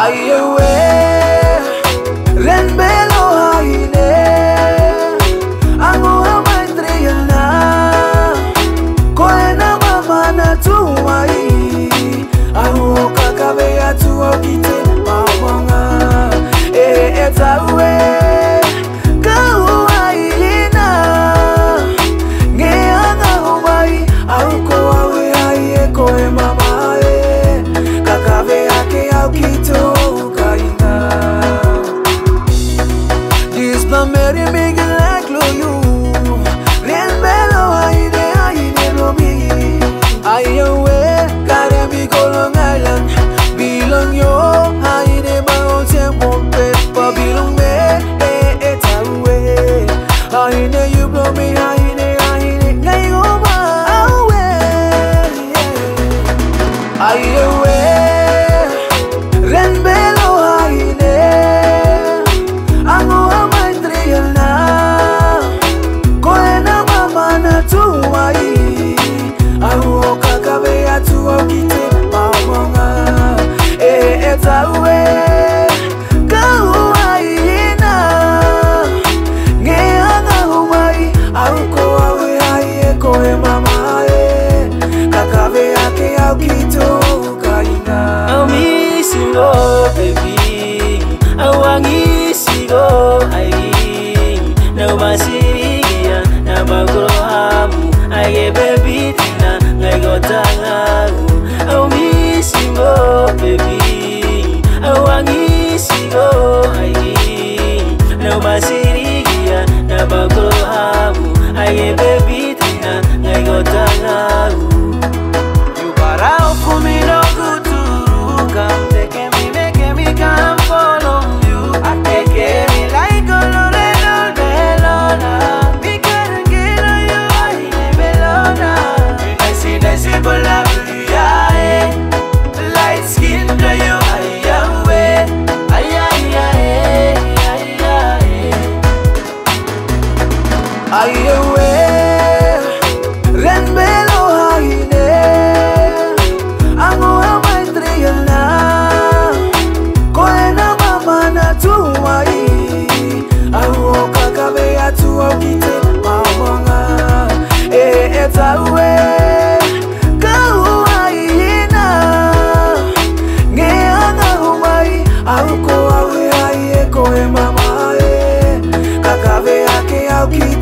Ayewe Renbelo haine Ango amatriana Koena mama na tuwai Ango kakabe ya tuwa kite mamonga etawe Kau ailina Ngeanga umai Auko wawe aie koe mama Kakabe yake au kito Mary make it like you. Real mellow, I know me. I away, gotta be Long Island. Belong yo, I never own them one paper. Belong me, it's away. I know you blow me, I know, away. I away, Ren Bello, oh baby, I want you to go. No masiriya, na bagrohamu. I baby tina, I go tangaru. I miss you, oh baby, I want you to go. No masiriya, na bagrohamu. I baby tina, I go tangaru. You barao kumi no good to come. Come follow you. I take me like a Lorena Bellona. We can't get on you, I Bellona. I see the simple love you, light skin to you, I away. I away. Ren Bello haine. Ango amatriana. Kakabe ya tuwa kite mamonga etawe Kau aina Ngeanga umai Auko awe aie koe mama Kakabe yake au kite